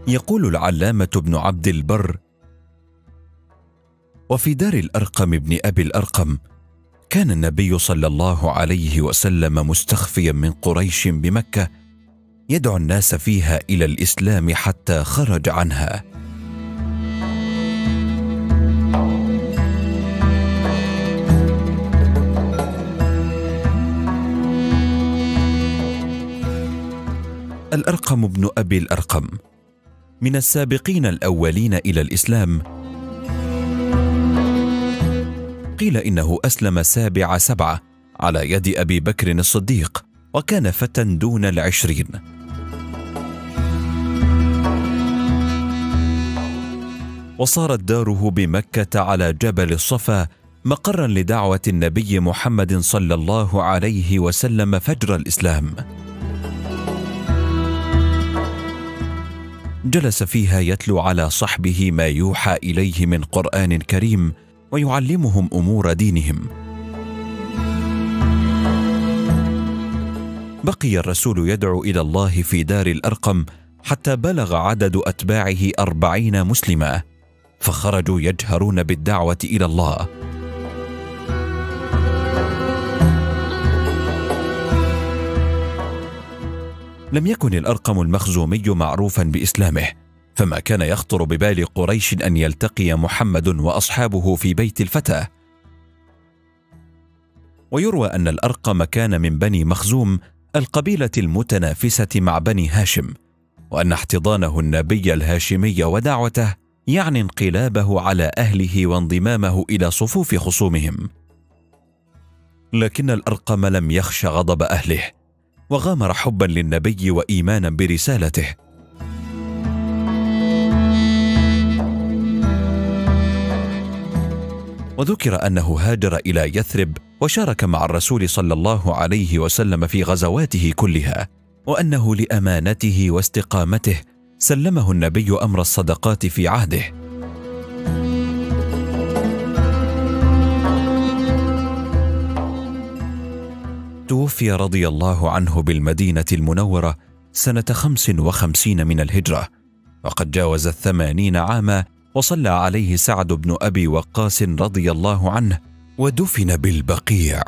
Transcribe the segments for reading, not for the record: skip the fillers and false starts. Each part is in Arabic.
يقول العلامة ابن عبد البر: وفي دار الأرقم بن أبي الأرقم كان النبي صلى الله عليه وسلم مستخفيا من قريش بمكة، يدعو الناس فيها إلى الإسلام حتى خرج عنها. الأرقم بن أبي الأرقم من السابقين الأولين إلى الإسلام. قيل إنه أسلم 7 على يد أبي بكر الصديق، وكان فتى دون 20. وصارت داره بمكة على جبل الصفا مقرا لدعوة النبي محمد صلى الله عليه وسلم فجر الإسلام. جلس فيها يتلو على صحبه ما يوحى إليه من قرآن كريم، ويعلمهم أمور دينهم. بقي الرسول يدعو إلى الله في دار الأرقم حتى بلغ عدد أتباعه 40 مسلما، فخرجوا يجهرون بالدعوة إلى الله. لم يكن الأرقم المخزومي معروفا بإسلامه، فما كان يخطر ببال قريش أن يلتقي محمد وأصحابه في بيت الفتى. ويروى أن الأرقم كان من بني مخزوم، القبيلة المتنافسة مع بني هاشم، وأن احتضانه النبي الهاشمي ودعوته يعني انقلابه على أهله وانضمامه إلى صفوف خصومهم. لكن الأرقم لم يخش غضب أهله، وغامر حبا للنبي وإيمانا برسالته. وذكر أنه هاجر إلى يثرب وشارك مع الرسول صلى الله عليه وسلم في غزواته كلها، وأنه لأمانته واستقامته سلمه النبي أمر الصدقات في عهده. توفي رضي الله عنه بالمدينة المنورة سنة 55 من الهجرة، وقد جاوز 80 عاما، وصلى عليه سعد بن أبي وقاص رضي الله عنه، ودفن بالبقيع.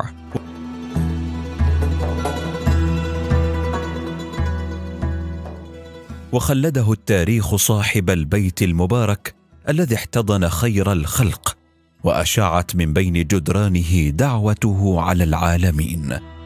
وخلده التاريخ صاحب البيت المبارك الذي احتضن خير الخلق، وأشاعت من بين جدرانه دعوته على العالمين.